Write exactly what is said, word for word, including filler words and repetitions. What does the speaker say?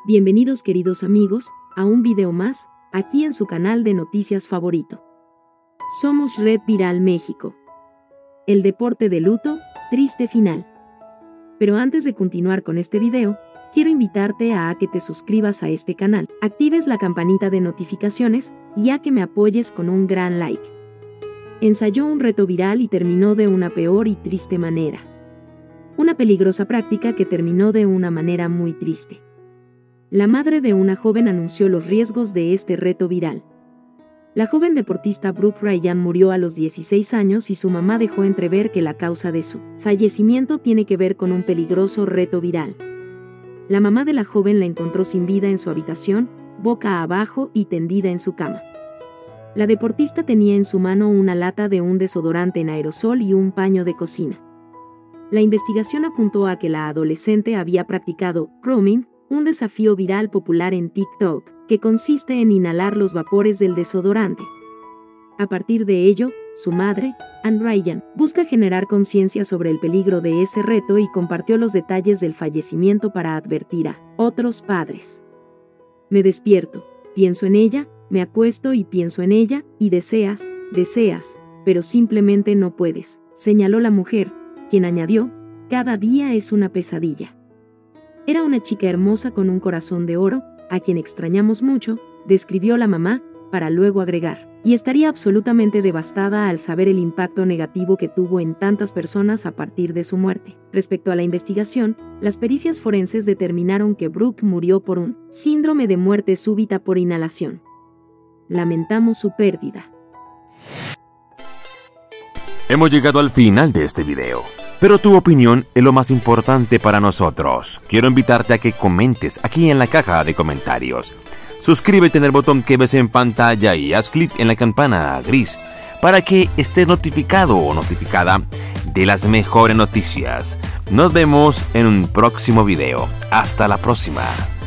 Bienvenidos queridos amigos, a un video más, aquí en su canal de noticias favorito. Somos Red Viral México. El deporte de luto, triste final. Pero antes de continuar con este video, quiero invitarte a que te suscribas a este canal, actives la campanita de notificaciones y a que me apoyes con un gran like. Ensayó un reto viral y terminó de una peor y triste manera. Una peligrosa práctica que terminó de una manera muy triste. La madre de una joven anunció los riesgos de este reto viral. La joven deportista Brooke Ryan murió a los dieciséis años y su mamá dejó entrever que la causa de su fallecimiento tiene que ver con un peligroso reto viral. La mamá de la joven la encontró sin vida en su habitación, boca abajo y tendida en su cama. La deportista tenía en su mano una lata de un desodorante en aerosol y un paño de cocina. La investigación apuntó a que la adolescente había practicado grooming, un desafío viral popular en TikTok, que consiste en inhalar los vapores del desodorante. A partir de ello, su madre, Ann Ryan, busca generar conciencia sobre el peligro de ese reto y compartió los detalles del fallecimiento para advertir a otros padres. Me despierto, pienso en ella, me acuesto y pienso en ella, y deseas, deseas, pero simplemente no puedes, señaló la mujer, quien añadió, cada día es una pesadilla. Era una chica hermosa con un corazón de oro, a quien extrañamos mucho, describió la mamá, para luego agregar, y estaría absolutamente devastada al saber el impacto negativo que tuvo en tantas personas a partir de su muerte. Respecto a la investigación, las pericias forenses determinaron que Brooke murió por un síndrome de muerte súbita por inhalación. Lamentamos su pérdida. Hemos llegado al final de este video, pero tu opinión es lo más importante para nosotros. Quiero invitarte a que comentes aquí en la caja de comentarios. Suscríbete en el botón que ves en pantalla y haz clic en la campana gris para que estés notificado o notificada de las mejores noticias. Nos vemos en un próximo video. Hasta la próxima.